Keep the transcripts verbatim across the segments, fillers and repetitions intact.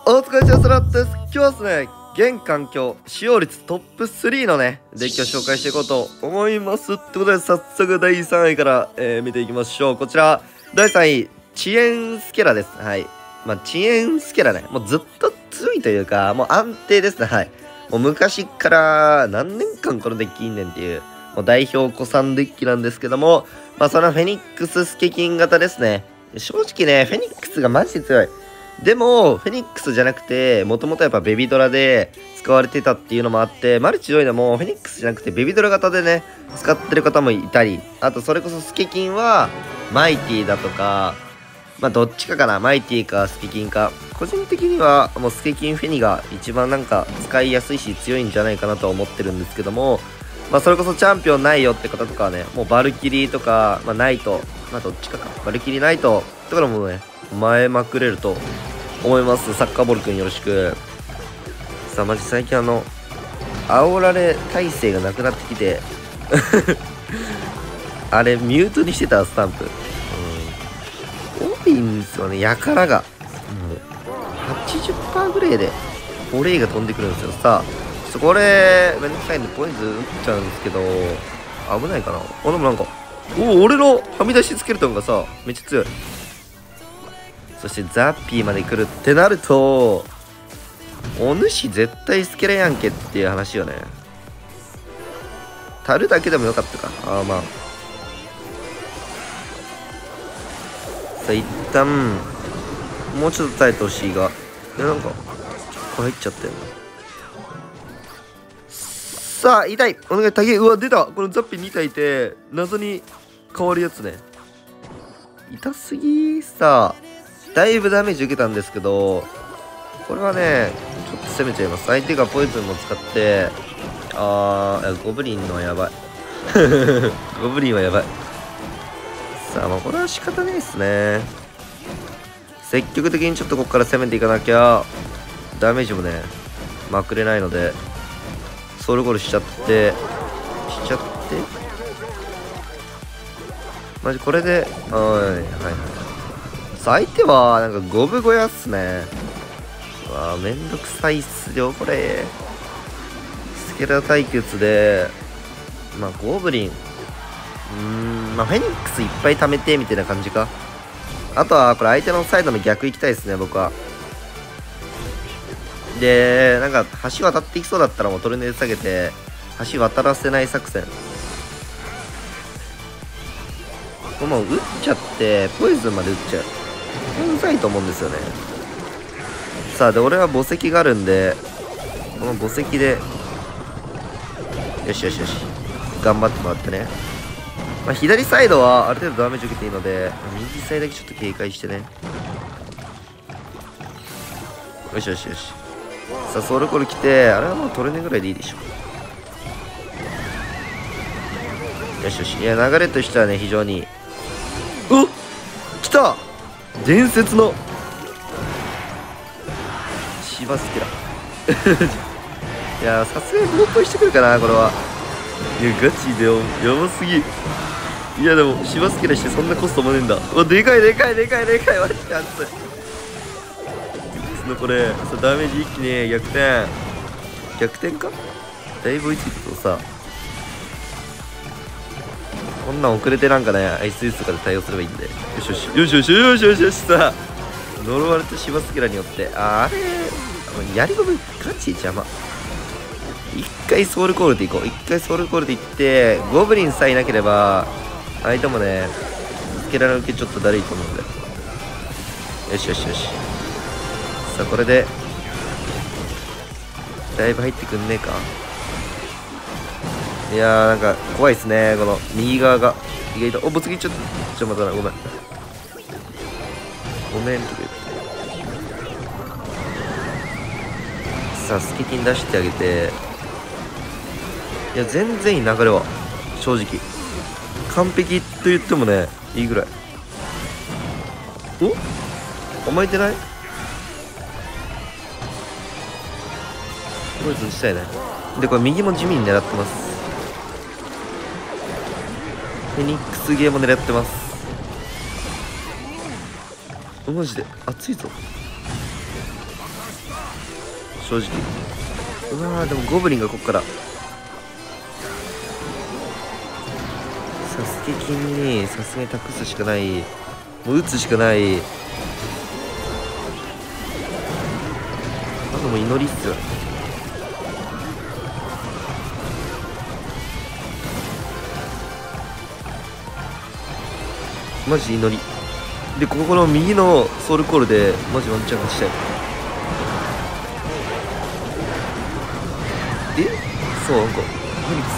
お疲れ様です。今日はですね、現環境使用率トップスリーのね、デッキを紹介していこうと思います。ってことで、早速だいさんいから、えー、見ていきましょう。こちら、だいさんい、遅延スケラです。はい。まあ、遅延スケラね、もうずっと強いというか、もう安定ですね。はい。もう昔から何年間このデッキいんねんっていう、もう代表古参デッキなんですけども、まあ、そのフェニックススケキン型ですね。正直ね、フェニックスがマジで強い。でも、フェニックスじゃなくて、もともとやっぱベビドラで使われてたっていうのもあって、マルチ強いのもフェニックスじゃなくてベビドラ型でね、使ってる方もいたり、あとそれこそスケキンは、マイティだとか、まあどっちかかな、マイティかスケキンか。個人的にはもうスケキンフェニが一番なんか使いやすいし強いんじゃないかなとは思ってるんですけども、まあそれこそチャンピオンないよって方とかはね、もうバルキリーとか、まあナイト、まあどっちかか、バルキリーナイトとかでもね、前まくれると思います。サッカーボールくんよろしく。さあマジ最近あの煽られ耐性がなくなってきてあれミュートにしてたスタンプ、うん、多いんですよね。やからがもう はちじゅっパーセント ぐらいでフォレイが飛んでくるんですよ。さあそこれめんどくさいんでポイズン打っちゃうんですけど、危ないかな。あでもなんかおお俺のはみ出しスケルトンがさめっちゃ強い。そしてザッピーまで来るってなると、お主絶対スケレやんけっていう話よね。足るだけでもよかったか。ああまあ。さあ一旦もうちょっと耐えてほしいが、いやなんかこれ入っちゃったよね。さあ痛い、お願いタゲ。うわ出た、このザッピーに体いて謎に変わるやつね。痛すぎさ。だいぶダメージ受けたんですけど、これはねちょっと攻めちゃいます。相手がポイズンも使って、あーゴブリンのはやばいゴブリンはやばい。さあまあこれは仕方ないですね。積極的にちょっとここから攻めていかなきゃダメージもねまくれないので、ソウルゴールしちゃってしちゃってマジこれで、はいはいはい。相手はなんかゴブ小屋っすね。うわめんどくさいっすよこれ。スケラ対決でまあゴブリン、うーんまあフェニックスいっぱい貯めてみたいな感じか。あとはこれ相手のサイドの逆行きたいですね僕は。でなんか橋渡っていきそうだったらもうトルネード下げて橋渡らせない作戦。もう打っちゃってポイズンまで打っちゃう。うざいと思うんですよね。さあで俺は墓石があるんで、この墓石でよしよしよし頑張ってもらってね。まあ、左サイドはある程度ダメージ受けていいので、右サイドだけちょっと警戒してね。よしよしよし。さあソウルコール来て、あれはもうトルネぐらいでいいでしょ。よしよし。いや流れとしてはね非常にいい。おっ来た伝説のシバスケラいやさすがにボーポイしてくるかなこれは。いやガチでやばすぎ。いやでもシバスケラしてそんなコストもねえんだ。うわでかいでかいでかいでかいマジで熱い。そのこれさダメージ一気に逆転逆転かだいぶ追いついてるとさ、こんなん遅れてなんかねアイスイスとかで対応すればいいんで。よしよしよしよしよしよしよし。さ呪われたシバスケラによってあれやり込みガチ邪魔。一回ソウルコールでいこう。一回ソウルコールでいってゴブリンさえいなければ相手もねスケラの受けちょっとだるいと思うんで。よしよしよし。さあこれでだいぶ入ってくんねえか。いやーなんか怖いっすねこの右側が意外と。おぼつぎちょっとちょっと待ったなごめんごめんとか言って。さあスケキン出してあげて、いや全然いい流れは正直完璧と言ってもねいいぐらい。お甘えてない？ポイズンしたいね。でこれ右も地味に狙ってます。フェニックスゲーも狙ってます。マジで熱いぞ。 正直。うわー、でもゴブリンがこっからサスケ金にさすがに託すしかない。もう打つしかない。あともう祈りっすよ。マジ祈りで、ここの右のソウルコールでマジワンチャン勝ちたい。えそう、なんかフェニック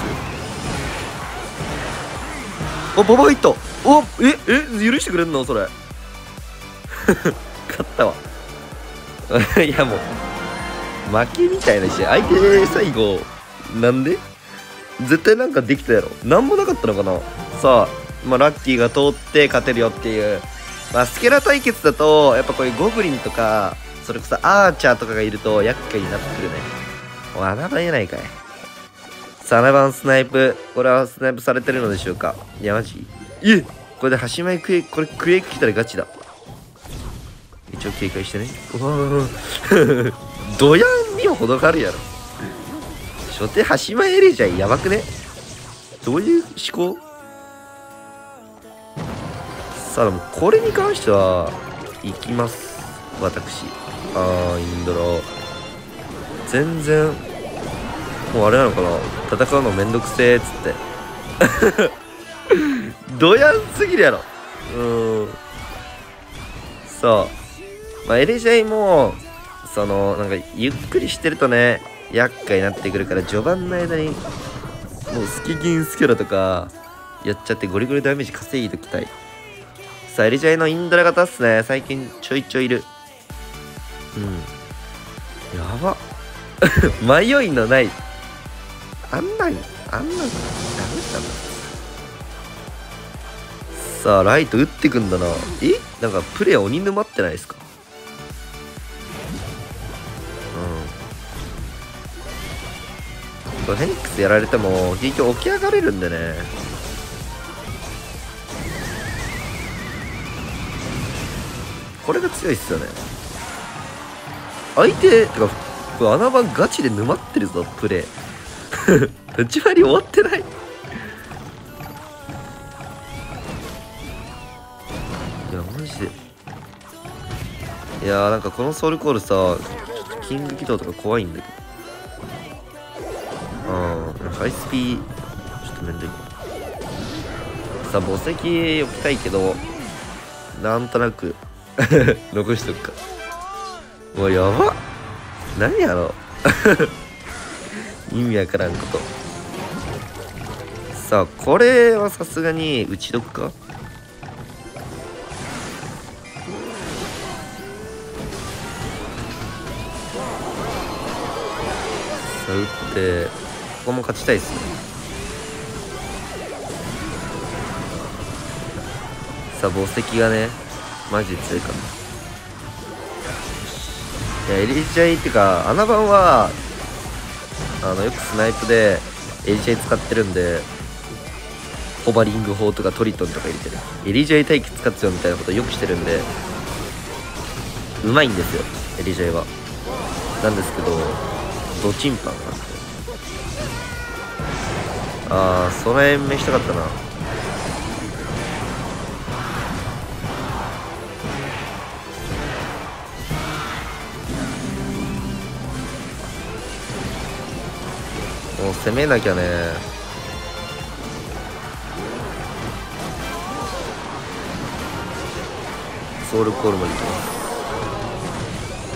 ス、あ、ババがいった。おええ許してくれんのそれ勝ったわいやもう負けみたいなし、相手最後なんで絶対なんかできたやろ。なんもなかったのかな。さあ、まあ、ラッキーが通って勝てるよっていう。まあ、スケラ対決だとやっぱこういうゴブリンとかそれこそアーチャーとかがいると厄介になってくるね。おい、穴番やないかい。さあ、穴番スナイプ、これはスナイプされてるのでしょうか。いやマジえこれで端前クエイク、これクエイク来たらガチだ。一応警戒してね。うわードヤンにも程があるやろ。初手端前エレじゃん、やばくね。どういう思考。さあ、でもこれに関しては行きます私。あーインドラ全然もうあれなのかな、戦うのめんどくせーっつってドヤンすぎるやろ。うーんさあ、まあエレジャイもそのなんかゆっくりしてるとね厄介になってくるから、序盤の間にもうスキギンスキャラとかやっちゃってゴリゴリダメージ稼いでおきたい。さあエレジャイのインドラ型っすね。最近ちょいちょいいる。うんやば迷いのない、あんなんあんなんダメだな。さあライト打ってくんだな。えなんかプレイ鬼沼ってないですか。うんフェニックスやられても結局起き上がれるんでね。これが強いっすよね。相手てかこれ穴番ガチで沼ってるぞプレイ立ち回り終わってない。いやマジで、いやーなんかこのソウルコールさ、ちょっとキング起動とか怖いんだけど、うんハイスピーちょっとめんどい。さあ墓石置きたいけどなんとなく残しとくか。もうやばっ、何やろ意味わからんこと。さあこれはさすがに打ち解くか。さあ打ってここも勝ちたいっすね。さあ墓石がねマジで強いから。いやエリジャイってか穴番はあのよくスナイプでエリジャイ使ってるんで、ホバリング砲とかトリトンとか入れてるエリジャイ対決勝つよみたいなことよくしてるんでうまいんですよエリジャイは。なんですけどドチンパンがあって、あーその辺目したかったな。もう攻めなきゃね。ソウルコールまで行きます。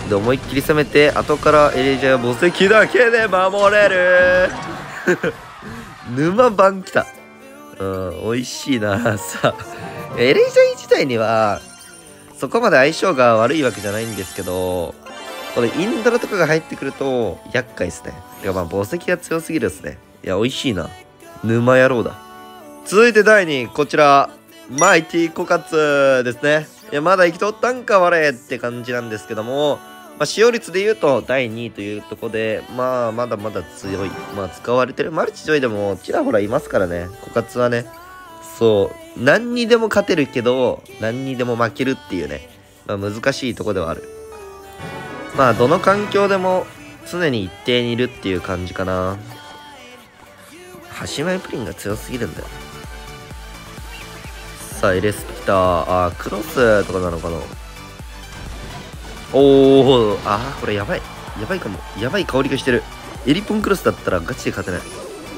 で思いっきり攻めて後からエレジャー墓石だけで守れる沼番きた。うん美味しいな。さあエレジャー自体にはそこまで相性が悪いわけじゃないんですけど、これインドラとかが入ってくると厄介ですね。てかまあ墓石が強すぎるですね。いや美味しいな沼野郎だ。続いてだいにいこちらマイティコカツですね。いやまだ生きとったんか我って感じなんですけども、まあ、使用率で言うとだいにいというところで、まあまだまだ強い、まあ使われてるマルチジョイでもちらほらいますからね。コカツはね、そう何にでも勝てるけど何にでも負けるっていうね、まあ、難しいとこではある。 まあどの環境でも常に一定にいるっていう感じかな。端前プリンが強すぎるんだよ。さあエレスピ来た。あークロスとかなのかな。おお、あーこれやばいやばいかも。やばい香りがしてる。エリポンクロスだったらガチで勝てない。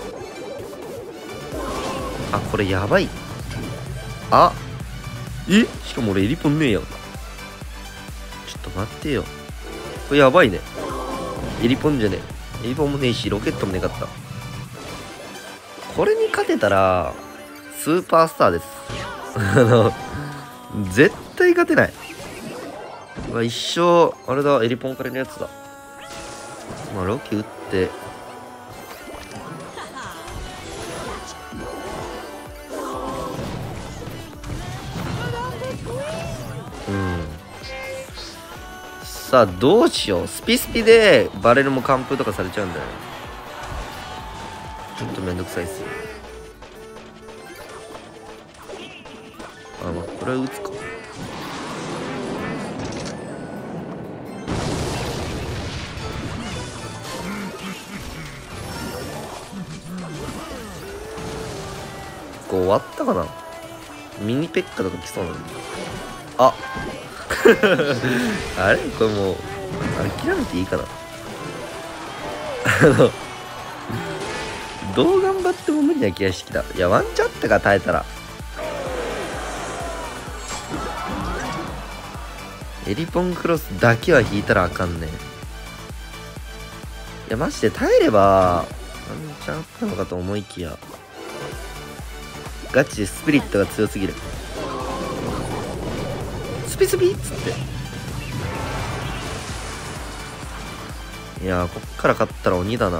あこれやばい。あえしかも俺エリポンねえやん。ちょっと待ってよ、これやばいね。エリポンじゃねえ、エリポンもねえしロケットもねえかった。これに勝てたらスーパースターです。あの絶対勝てない。まあ、一生あれだ、エリポンからのやつだ。まあロケ打ってうんさあどうしよう。スピスピでバレルも完封とかされちゃうんだよね。ちょっとめんどくさいっすよ。あまあこれは打つか。こう終わったかな。ミニペッカとか来そうなんだ。ああれこれもう諦めていいかな。あのどう頑張っても無理な気がしてきた。いやワンチャンあったか耐えたら。エリポンクロスだけは引いたらあかんね。いやマジで耐えればワンチャンあったのかと思いきやガチでスピリットが強すぎる。スピスピっつって。いやーこっから勝ったら鬼だな。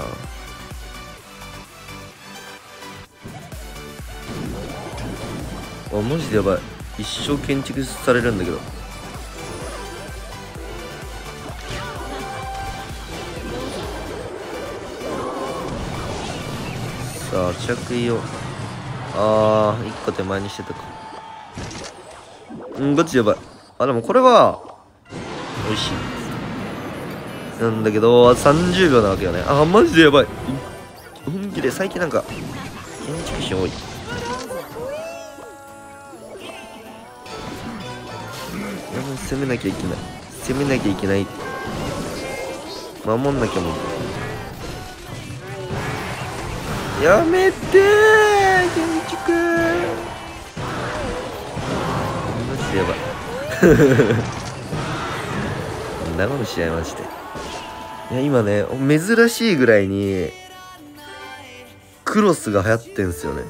あマジでやばい。一生建築されるんだけど。さあ着衣をあーいっこ手前にしてたか。うんガチやばい。あでもこれは美味しいなんだけどさんじゅうびょうなわけよね。あマジでやばい。本気で最近なんか建築士多い。やばい攻めなきゃいけない攻めなきゃいけない。守んなきゃもう。やめてー建築マジでやばいなこの試合マジで。いや今ね珍しいぐらいにクロスが流行ってんすよね。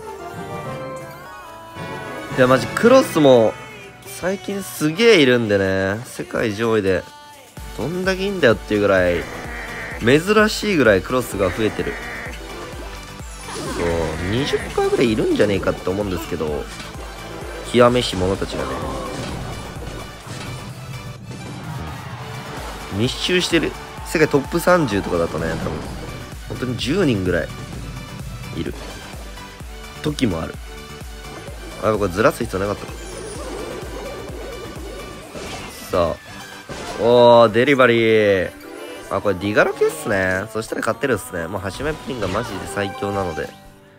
いやマジクロスも最近すげえいるんでね。世界上位でどんだけいいんだよっていうぐらい珍しいぐらいクロスが増えてる。そうにじゅっパーセントぐらいいるんじゃねえかって思うんですけど、極めし者たちがね密集してる。世界トップさんじゅうとかだとね多分本当にじゅうにんぐらいいる時もある。あこれずらす必要なかったか。さあおーデリバリー。あこれディガロケっすね。そしたら勝ってるっすね。もう端前プリンがマジで最強なので。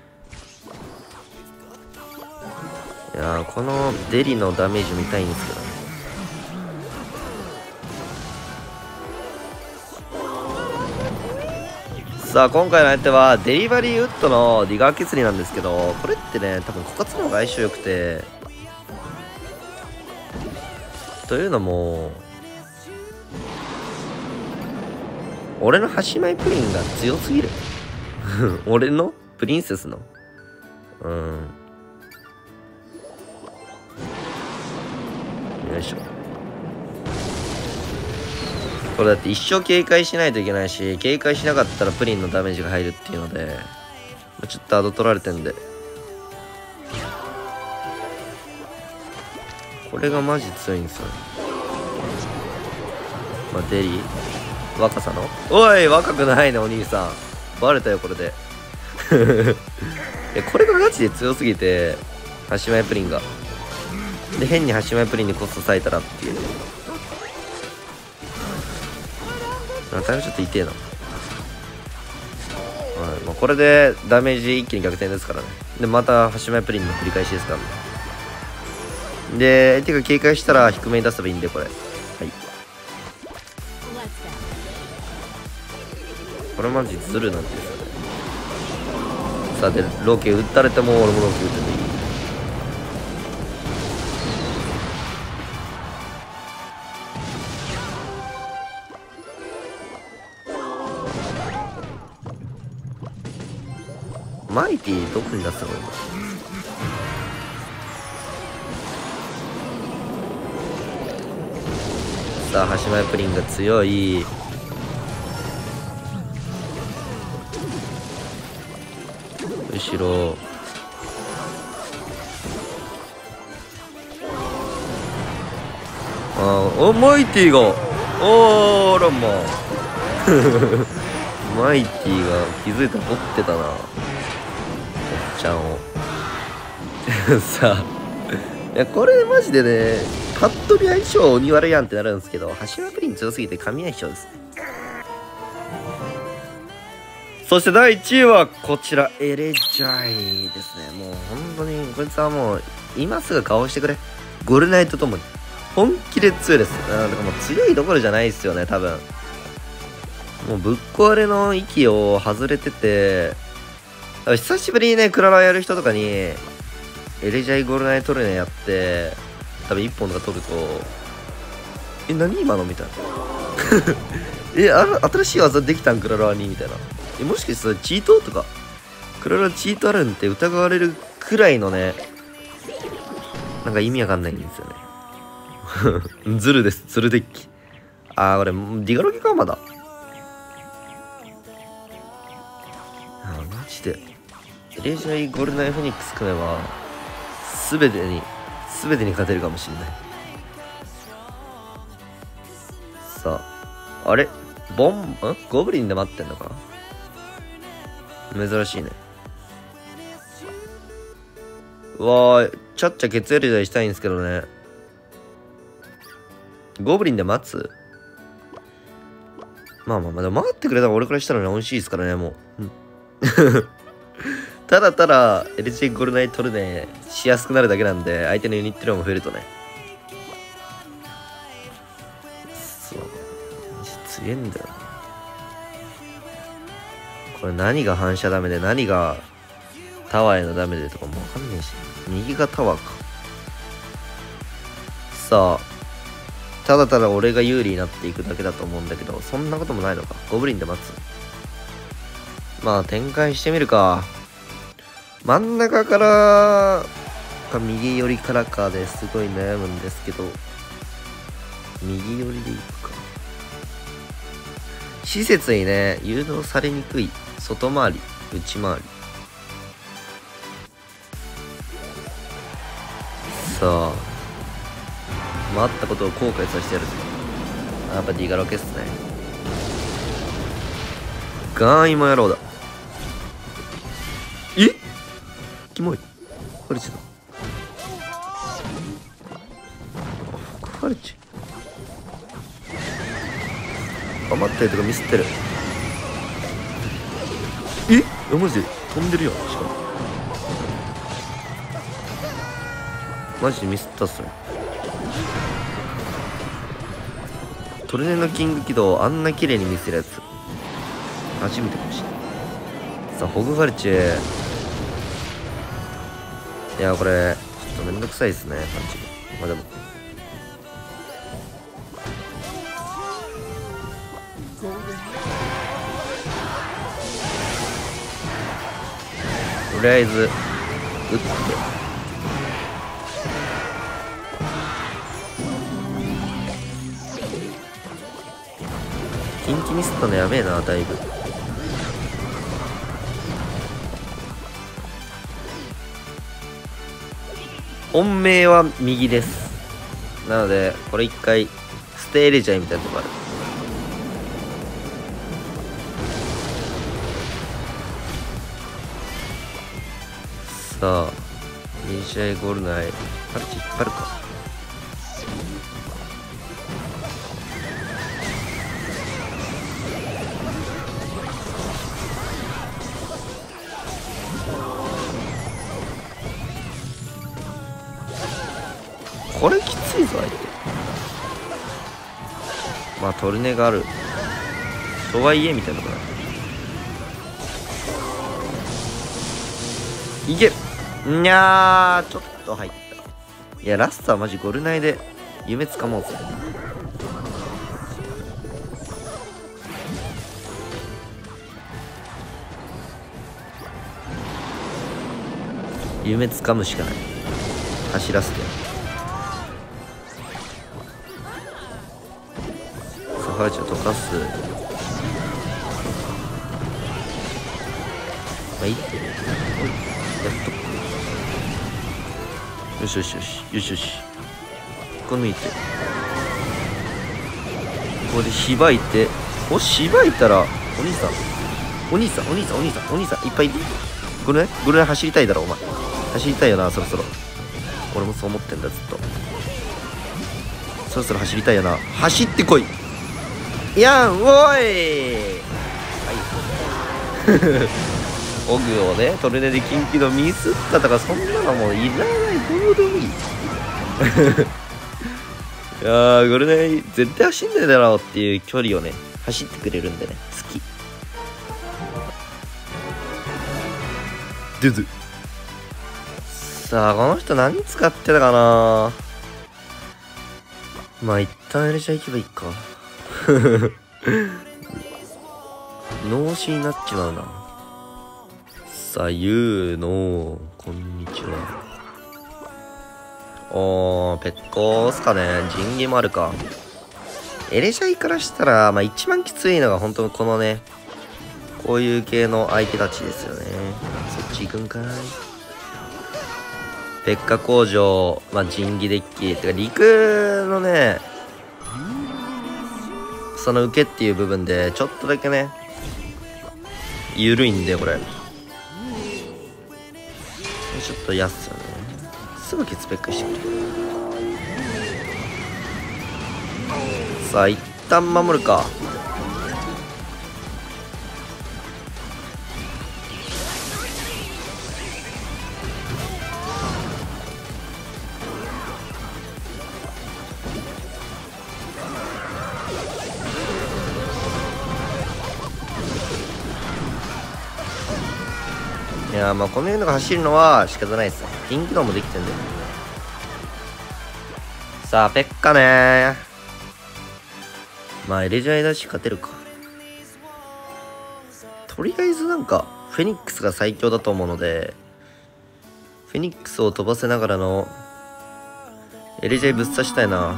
いやーこのデリのダメージ見たいんですけどね。さあ今回の相手はデリバリーウッドのディガー削りなんですけど、これってね多分枯渇の方が相性良くて、というのも俺の端前プリンが強すぎる俺のプリンセスのうんよいしょ。これだって一生警戒しないといけないし、警戒しなかったらプリンのダメージが入るっていうのでちょっとアド取られてんで、これがマジ強いんですよね。まあデリ若さのおい若くないねお兄さんバレたよこれでえこれがガチで強すぎて端前プリンがで変に端前プリンにコスト割いたらっていう。 あタイムちょっと痛えな。はい、まあ、これでダメージ一気に逆転ですからね。でまた端前プリンの繰り返しですからね。で相手が警戒したら低めに出せばいいんで、これはい、これマジズルなんですよね。さあでロケ打たれても俺もロケ打ってていい。マイティどこに出すの今。さあ端前プリンが強い。後ろあーおマイティがおーらまマイティが気づいたら持ってたなおっちゃんをさあいやこれマジでねパッと見相性鬼悪いやんってなるんですけど、橋間プリン強すぎて神相性です。そしてだいいちいはこちらエレジャイですね。もう本当にこいつはもう今すぐ顔してくれ。ゴルナイトともに本気で強いです。だからもう強いどころじゃないですよね多分。もうぶっ壊れの域を外れてて、久しぶりにねクララやる人とかにエレジャイゴルナイトルネやって多分いっぽんとか取るとえ何今のみたいなえあら新しい技できたんクララにみたいな。えもしかしたらチートとかクララチートあるんって疑われるくらいのねなんか意味わかんないんですよねズルです、ズルデッキ。あーこれディガロゲかまだ。あマジでエレジャイゴルナイフニックス組めば全てに全てに勝てるかもしれない。さああれボンんゴブリンで待ってんのかな。珍しいね。うわーちゃっちゃケツエレジャイしたいんですけどね。ゴブリンで待つ。まあまあまあでも待ってくれたら俺からしたらね美味しいですからねもう、うん、ただただ エルジー ゴルナイトルネしやすくなるだけなんで、相手のユニット量も増えるとねそう強えんだよ。これ何が反射ダメで何がタワーへのダメでとかもわかんねえし。右がタワーか。さあただただ俺が有利になっていくだけだと思うんだけど、そんなこともないのか。ゴブリンで待つ。まあ展開してみるか。真ん中からか右寄りからかですごい悩むんですけど、右寄りでいくか。施設にね誘導されにくい外回り内回り。さあ回ったことを後悔させてやるぞ。やっぱディガロケっすね。ガーイも野郎だ。えキモい。ファルチだ。ファルチ頑張ってるとかミスってる。えマジで飛んでるよ。しかもマジでミスったっすね。トルネのキング起動あんな綺麗に見せるやつ初めてかもしれない。さあホグファルチェいやこれちょっとめんどくさいですねパンチ。まあでもとりあえず打ってキンキミスったのやべえなだいぶ。本命は右です。なのでこれ一回ステーレジャイみたいなとこある。さあに試合ゴール内パルチ引っ張るか。 これきついぞ相手。まあトルネがあるとはいえみたいなことないける。にゃーちょっと入った。いやラストはマジゴルナイで夢つかもうぜ。夢つかむしかない。走らせて。サファイチを溶かす。はい、やっと。よしよしよしよしよし。ここ抜いて。ここでしばいて。お、しばいたら、お兄さん。お兄さん、お兄さん、お兄さん、お兄さん、いっぱいいる。ゴルナイゴルナイ走りたいだろ、お前。走りたいよな、そろそろ。俺もそう思ってんだ、ずっと。そろそろ走りたいよな。走ってこい。いやん、おい。はい。オグをね、トルネで緊急のミスったとか、そんなのもういらない。どうでもいい。いやー、ゴルナイ絶対走んねえだろうっていう距離をね、走ってくれるんでね、好き。ドゥドゥ。さあ、この人何使ってたかな。まあ、一旦エレシャ行けばいいか。脳死になっちまうな。さあ、ゆうの、こんにちは。おー、ペッコーっすかね。陣形もあるか。エレシャイからしたら、まあ一番きついのが本当このね、こういう系の相手たちですよね。そっち行くんかい。ペッカ工場、まあ陣儀デッキ、てか陸のね、その受けっていう部分で、ちょっとだけね、緩いんで、これ。ちょっと安さね。すぐケツペックしてくれ。さあ、一旦守るか。いやー、まあこの辺のが走るのは仕方ないです。ピンクドもできてんだよ。さあ、ペッカねー。まあエレジャイだし勝てるか。とりあえずなんかフェニックスが最強だと思うので、フェニックスを飛ばせながらのエレジャイぶっ刺したいな。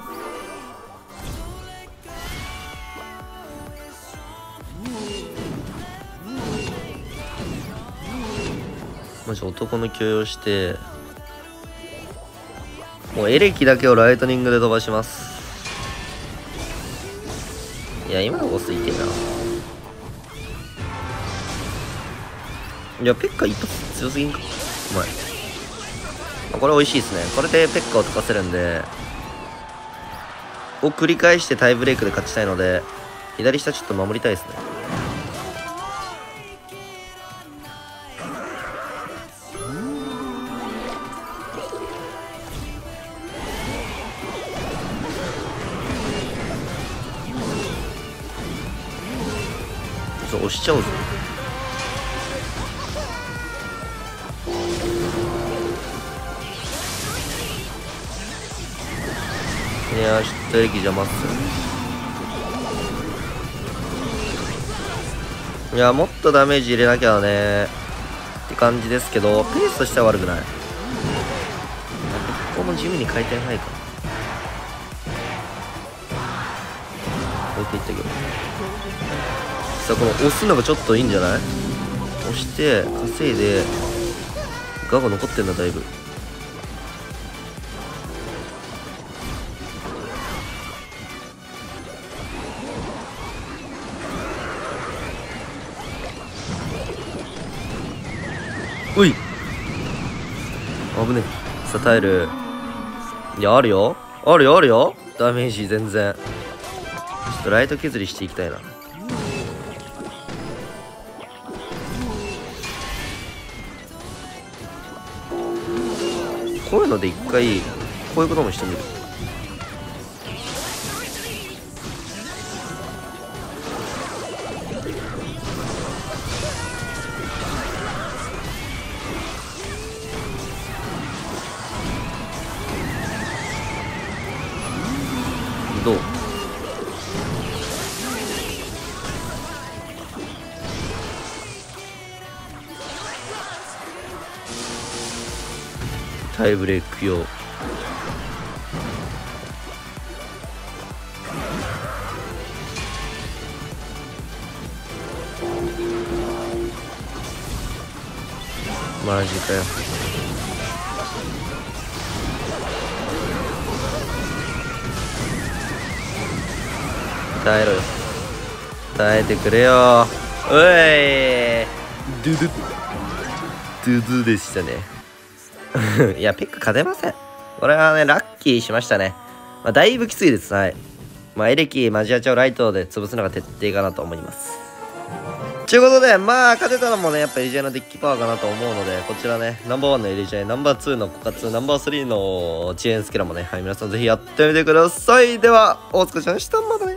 マジ男の許容して、もうエレキだけをライトニングで飛ばします。いや、今のボスいけな。いや、ペッカ一発強すぎんか。うまい。これ美味しいですね。これでペッカを溶かせるんで、を繰り返してタイブレイクで勝ちたいので、左下ちょっと守りたいですね。押しちゃおうぜ。いやー、ちょっとエレキ邪魔っすよ。いやー、もっとダメージ入れなきゃねって感じですけど、ペースとしては悪くない。ここも地味に回転早いかな。置いていったけど、さあ、この押すのがちょっといいんじゃない。押して稼いでガが残ってんだ、だいぶ。おい、危ねえ。さあ、耐える。いや、あるよあるよあるよ。ダメージ全然。ちょっとライト削りしていきたいな。こういうので一回こういうこともしてみる。どう？タイブレイク用。マジかよ。耐えろよ。耐えてくれよ。おいドゥドゥドゥドゥでしたね。いや、ペック勝てません。これはね、ラッキーしましたね。まあ、だいぶきついです。はい。まあ、エレキ、マジアチャをライトで潰すのが徹底かなと思います。ということで、まあ、勝てたのもね、やっぱエリジャイのデッキパワーかなと思うので、こちらね、ナンバーワンのエリジャイ、ナンバーツーのコカツ、ナンバースリーの遅延スキラもね、はい、皆さんぜひやってみてください。では、お疲れ様でした。またね。